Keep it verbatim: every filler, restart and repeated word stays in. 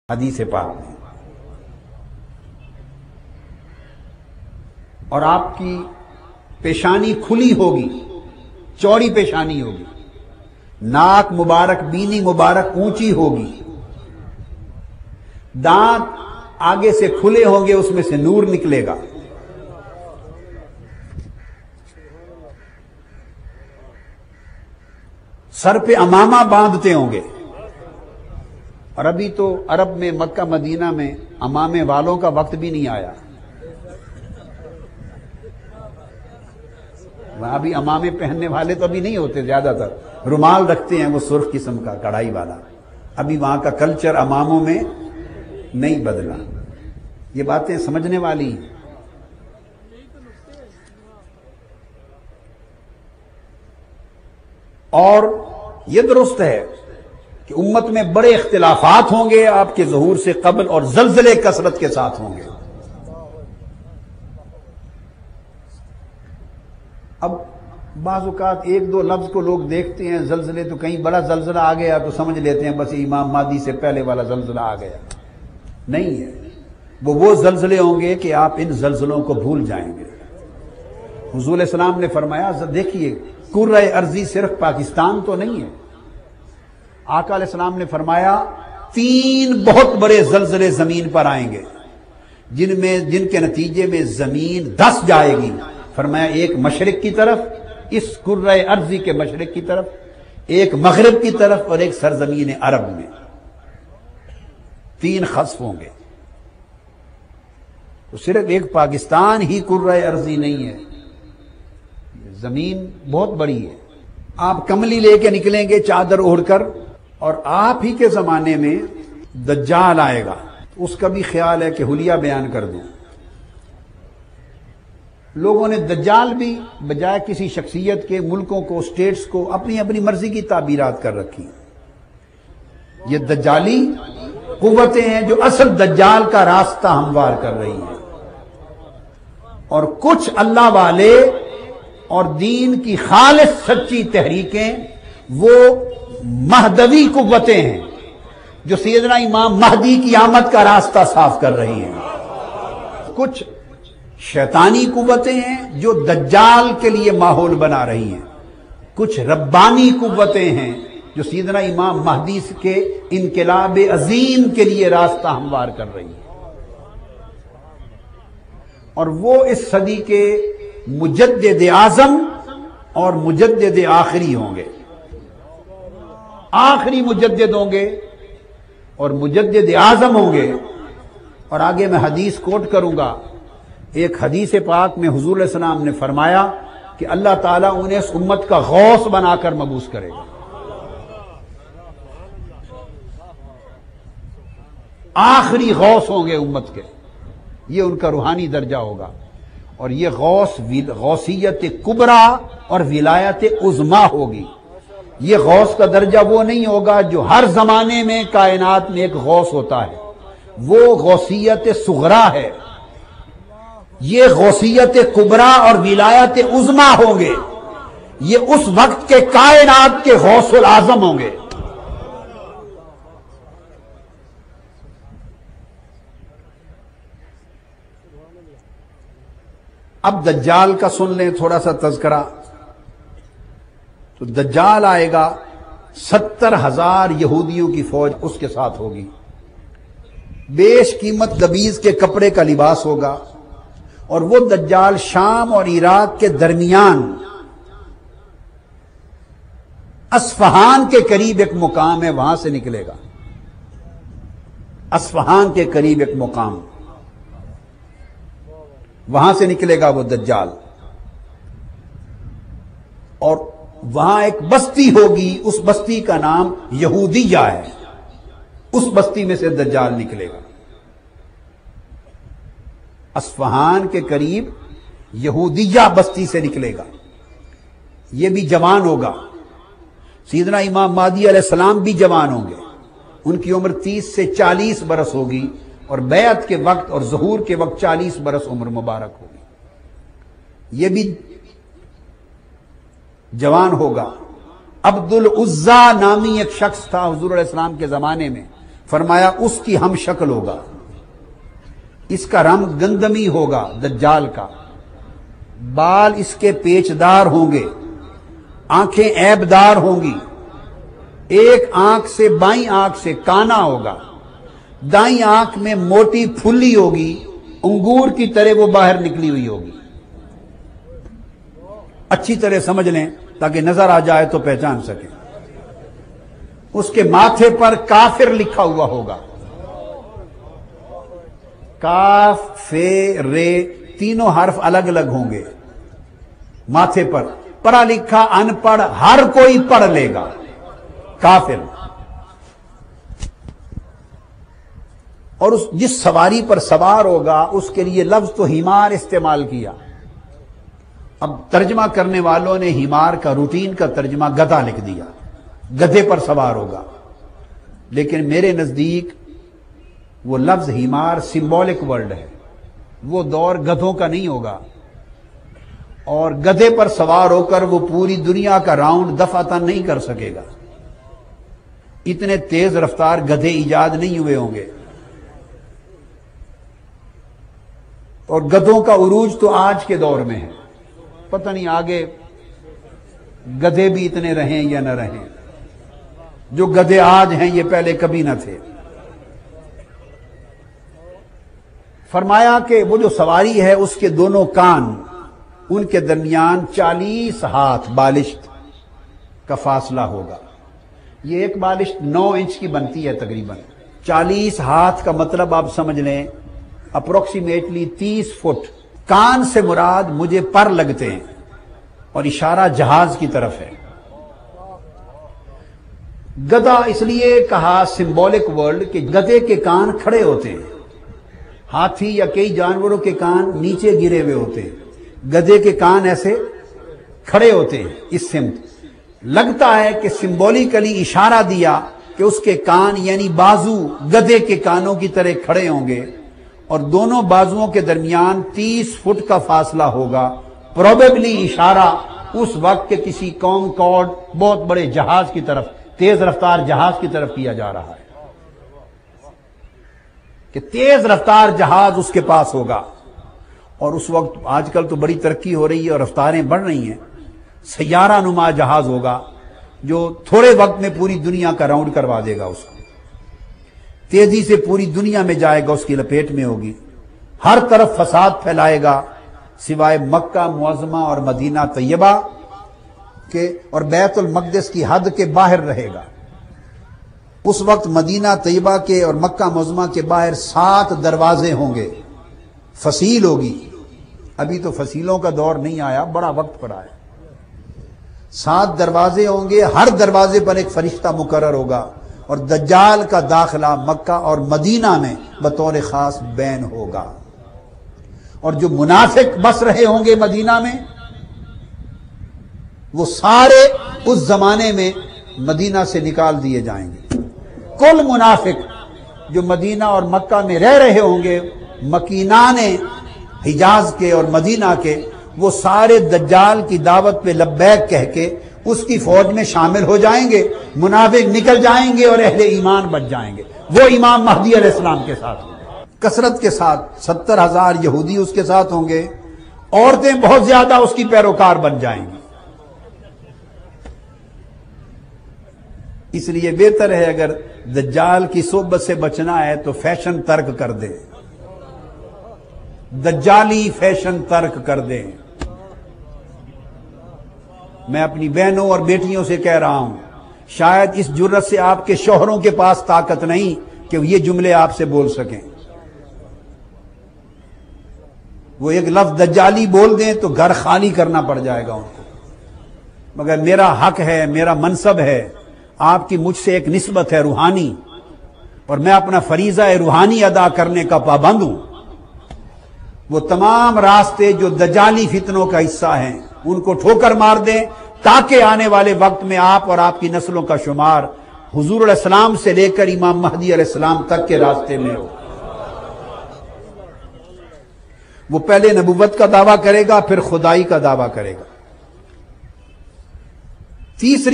حدیث پاک میں، اور آپ کی پیشانی کھلی ہوگی، چوڑی پیشانی ہوگی، ناک مبارک، بینی مبارک اونچی ہوگی، دانت آگے سے کھلے ہوں گے، اس میں سے نور نکلے گا، سر پہ امامہ باندھتے ہوں گے۔ اور ابھی تو عرب میں، مکہ مدینہ میں امامے والوں کا وقت بھی نہیں آیا، وہاں بھی امامے پہننے والے تو ابھی نہیں ہوتے، زیادہ تر رومال رکھتے ہیں وہ سرخ قسم کا کڑھائی والا، ابھی وہاں کا کلچر اماموں میں نہیں بدلا۔ یہ باتیں سمجھنے والی ہیں۔ اور یہ درست ہے کہ امت میں بڑے اختلافات ہوں گے آپ کے ظہور سے قبل، اور زلزلے کثرت کے ساتھ ہوں گے۔ اب بعض اوقات ایک دو لفظ کو لوگ دیکھتے ہیں، زلزلے تو کہیں بڑا زلزلہ آ گیا تو سمجھ لیتے ہیں بس امام مہدی سے پہلے والا زلزلہ آ گیا، نہیں ہے۔ وہ وہ زلزلے ہوں گے کہ آپ ان زلزلوں کو بھول جائیں گے۔ حضور علیہ السلام نے فرمایا، دیکھیے کرۂ ارضی صرف پاکستان تو نہیں ہے، آقا علیہ السلام نے فرمایا تین بہت بڑے زلزلے زمین پر آئیں گے جن میں جن کے نتیجے میں زمین دھس جائے گی۔ فرمایا ایک مشرق کی طرف، اس کرۂ ارضی کے مشرق کی طرف، ایک مغرب کی طرف، اور ایک سرزمین عرب میں، تین خسف ہوں گے۔ تو صرف ایک پاکستان ہی کرۂ ارضی نہیں ہے، زمین بہت بڑی ہے۔ آپ کملی لے کے نکلیں گے چادر اوڑھ کر، اور آپ ہی کے زمانے میں دجال آئے گا، اس کا بھی خیال ہے کہ حلیہ بیان کر دوں۔ لوگوں نے دجال بھی بجائے کسی شخصیت کے، ملکوں کو، سٹیٹس کو اپنی اپنی مرضی کی تعبیرات کر رکھی۔ یہ دجالی قوتیں ہیں جو اصل دجال کا راستہ ہموار کر رہی ہیں، اور کچھ اللہ والے اور دین کی خالص سچی تحریکیں وہ مہدوی قوتیں ہیں جو سیدنا امام مہدی کی آمد کا راستہ صاف کر رہی ہیں۔ کچھ شیطانی قوتیں ہیں جو دجال کے لیے ماحول بنا رہی ہیں، کچھ ربانی قوتیں ہیں جو سیدنا امام مہدی کے انقلاب عظیم کے لیے راستہ ہموار کر رہی ہیں، اور وہ اس صدی کے مجدد اعظم اور مجدد آخری ہوں گے، آخری مجدد ہوں گے اور مجدد اعظم ہوں گے۔ اور آگے میں حدیث کوٹ کروں گا، ایک حدیث پاک میں حضور علیہ السلام نے فرمایا کہ اللہ تعالیٰ انہیں اس امت کا غوث بنا کر مبعوث کرے گا، آخری غوث ہوں گے امت کے، یہ ان کا روحانی درجہ ہوگا۔ اور یہ غوث غوثیت کبریٰ اور ولایت عظمیٰ ہوگی۔ یہ غوث کا درجہ وہ نہیں ہوگا جو ہر زمانے میں کائنات میں ایک غوث ہوتا ہے، وہ غوثیت صغریٰ ہے۔ یہ غوثیت کبریٰ اور ولایت عظمیٰ ہوں گے، یہ اس وقت کے کائنات کے غوث العظم ہوں گے۔ اب دجال کا سن لیں تھوڑا سا تذکرہ۔ تو دجال آئے گا، ستر ہزار یہودیوں کی فوج اس کے ساتھ ہوگی، بیش قیمت دبیز کے کپڑے کا لباس ہوگا، اور وہ دجال شام اور عراق کے درمیان اصفہان کے قریب ایک مقام ہے، وہاں سے نکلے گا، اصفہان کے قریب ایک مقام، وہاں سے نکلے گا وہ دجال، اور وہاں ایک بستی ہوگی، اس بستی کا نام یہودیہ ہے، اس بستی میں سے دجال نکلے گا۔ اصفہان کے قریب یہودیہ بستی سے نکلے گا، یہ بھی جوان ہوگا، سیدنا امام مہدی علیہ السلام بھی جوان ہوں گے، ان کی عمر تیس سے چالیس برس ہوگی، اور بیعت کے وقت اور ظہور کے وقت چالیس برس عمر مبارک ہوگی، یہ بھی جوان ہوگا۔ عبد العزیٰ نامی ایک شخص تھا حضور علیہ السلام کے زمانے میں، فرمایا اس کی ہم شکل ہوگا، اس کا رنگ گندمی ہوگا دجال کا، بال اس کے پیچدار ہوں گے، آنکھیں عیبدار ہوں گی، ایک آنکھ سے بائیں آنکھ سے کانا ہوگا، دائیں آنکھ میں موٹی پھلی ہوگی، انگور کی طرح وہ باہر نکلی ہوئی ہوگی۔ اچھی طرح سمجھ لیں تاکہ نظر آ جائے تو پہچان سکیں۔ اس کے ماتھے پر کافر لکھا ہوا ہوگا، کاف فے رے تینوں حرف الگ الگ ہوں گے ماتھے پر، پڑھا لکھا ان پڑھ ہر کوئی پڑھ لے گا، کافر۔ اور اس جس سواری پر سوار ہوگا اس کے لیے لفظ تو ہیمار استعمال کیا، اب ترجمہ کرنے والوں نے ہیمار کا روٹین کا ترجمہ گدھا لکھ دیا، گدھے پر سوار ہوگا، لیکن میرے نزدیک وہ لفظ ہیمار سمبولک ورڈ ہے، وہ دور گدھوں کا نہیں ہوگا، اور گدھے پر سوار ہو کر وہ پوری دنیا کا راؤنڈ دفعتاً نہیں کر سکے گا، اتنے تیز رفتار گدھے ایجاد نہیں ہوئے ہوں گے، اور گدھوں کا عروج تو آج کے دور میں ہے، پتہ نہیں آگے گدھے بھی اتنے رہیں یا نہ رہیں، جو گدھے آج ہیں یہ پہلے کبھی نہ تھے۔ فرمایا کہ وہ جو سواری ہے اس کے دونوں کان، ان کے درمیان چالیس ہاتھ بالشت کا فاصلہ ہوگا، یہ ایک بالشت نو انچ کی بنتی ہے تقریباً، چالیس ہاتھ کا مطلب آپ سمجھ لیں اپروکسیمیٹلی تیس فٹ۔ کان سے مراد مجھے پر لگتے ہیں اور اشارہ جہاز کی طرف ہے۔ گدھا اس لیے کہا سمبولک ورڈ کہ گدھے کے کان کھڑے ہوتے ہیں، ہاتھی یا کئی جانوروں کے کان نیچے گرے ہوئے ہوتے ہیں، گدھے کے کان ایسے کھڑے ہوتے ہیں اس سمت۔ لگتا ہے کہ سمبولیکلی اشارہ دیا کہ اس کے کان یعنی بازو گدھے کے کانوں کی طرح کھڑے ہوں گے، اور دونوں بازوؤں کے درمیان تیس فٹ کا فاصلہ ہوگا، پروبیبلی اشارہ اس وقت کے کسی قوم کوڈ بہت بڑے جہاز کی طرف، تیز رفتار جہاز کی طرف کیا جا رہا ہے کہ تیز رفتار جہاز اس کے پاس ہوگا۔ اور اس وقت آج کل تو بڑی ترقی ہو رہی ہے اور رفتاریں بڑھ رہی ہیں، سیارہ نما جہاز ہوگا جو تھوڑے وقت میں پوری دنیا کا راؤنڈ کروا دے گا، اس کو تیزی سے پوری دنیا میں جائے گا، اس کی لپیٹ میں ہوگی، ہر طرف فساد پھیلائے گا سوائے مکہ معظمہ اور مدینہ طیبہ کے، اور بیت المقدس کی حد کے باہر رہے گا۔ اس وقت مدینہ طیبہ کے اور مکہ معظمہ کے باہر سات دروازے ہوں گے، فصیل ہوگی، ابھی تو فصیلوں کا دور نہیں آیا، بڑا وقت پڑا ہے۔ سات دروازے ہوں گے، ہر دروازے پر ایک فرشتہ مقرر ہوگا، اور دجال کا داخلہ مکہ اور مدینہ میں بطور خاص بین ہوگا، اور جو منافق بس رہے ہوں گے مدینہ میں وہ سارے اس زمانے میں مدینہ سے نکال دیے جائیں گے۔ کل منافق جو مدینہ اور مکہ میں رہ رہے ہوں گے، مکینان حجاز کے اور مدینہ کے، وہ سارے دجال کی دعوت پہ لبیک کہہ کے اس کی فوج میں شامل ہو جائیں گے، منافق نکل جائیں گے اور اہل ایمان بچ جائیں گے، وہ امام مہدی علیہ السلام کے ساتھ ہوں گے، کثرت کے ساتھ، ستر ہزار یہودی اس کے ساتھ ہوں گے، عورتیں بہت زیادہ اس کی پیروکار بن جائیں گی۔ اس لیے بہتر ہے اگر دجال کی صحبت سے بچنا ہے تو فیشن ترک کر دے، دجالی فیشن ترک کر دیں۔ میں اپنی بہنوں اور بیٹیوں سے کہہ رہا ہوں، شاید اس جرت سے آپ کے شوہروں کے پاس طاقت نہیں کہ یہ جملے آپ سے بول سکیں، وہ ایک لفظ دجالی بول دیں تو گھر خالی کرنا پڑ جائے گا ان کو، مگر میرا حق ہے، میرا منصب ہے، آپ کی مجھ سے ایک نسبت ہے روحانی، اور میں اپنا فریضہ روحانی ادا کرنے کا پابند ہوں۔ وہ تمام راستے جو دجالی فتنوں کا حصہ ہیں ان کو ٹھوکر مار دیں، تاکہ آنے والے وقت میں آپ اور آپ کی نسلوں کا شمار حضور علیہ السلام سے لے کر امام مہدی علیہ السلام تک کے راستے میں ہو۔ وہ پہلے نبوت کا دعویٰ کرے گا، پھر خدائی کا دعویٰ کرے گا۔ تیسری